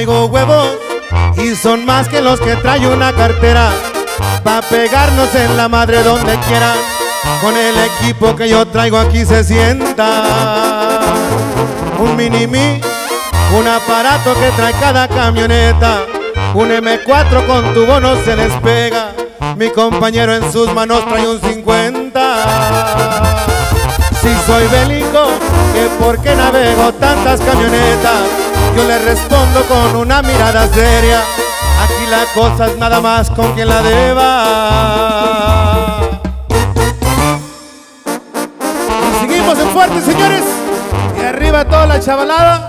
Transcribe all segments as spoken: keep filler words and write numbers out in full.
traigo huevos y son más que los que trae una cartera, pa' pegarnos en la madre donde quiera. Con el equipo que yo traigo aquí se sienta un mini-mi, un aparato que trae cada camioneta. Un eme cuatro con tubo no se despega, mi compañero en sus manos trae un cincuenta. Si soy bélico, que por qué navego tantas camionetas, yo le respondo con una mirada seria, aquí la cosa es nada más con quien la deba. Y seguimos en fuerte, señores, y arriba toda la chavalada.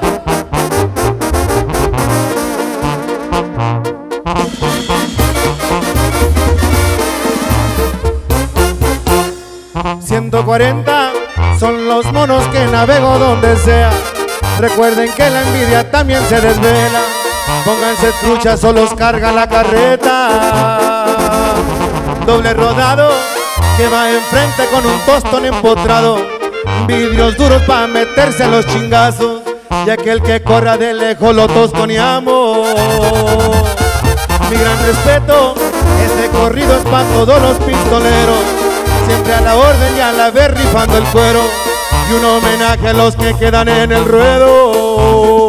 ciento cuarenta son los monos que navego donde sea. Recuerden que la envidia también se desvela. Pónganse truchas o los carga la carreta. Doble rodado que va enfrente con un tostón empotrado. Vidrios duros para meterse a los chingazos, y aquel que corra de lejos lo tostoneamos. Mi gran respeto, este corrido es para todos los pistoleros, siempre a la orden y a la vez rifando el cuero, y un homenaje a los que quedan en el ruedo.